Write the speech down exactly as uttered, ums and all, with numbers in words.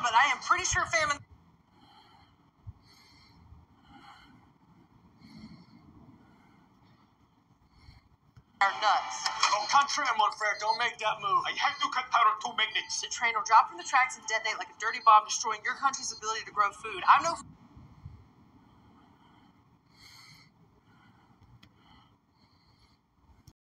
but I am pretty sure famine are nuts. Au contraire, mon frère, don't make that move. I have to cut power two magnets. The train will drop from the tracks and detonate like a dirty bomb, destroying your country's ability to grow food. I'm no